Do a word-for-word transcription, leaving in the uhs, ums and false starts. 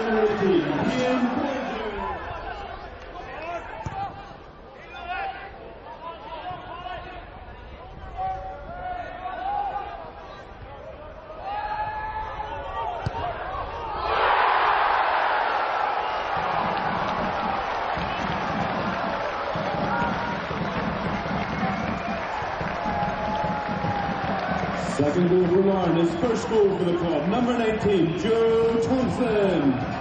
number eighteen, Ian Porter. Second goal for Lauren, his first goal for the club, number nineteen, Joe Thompson.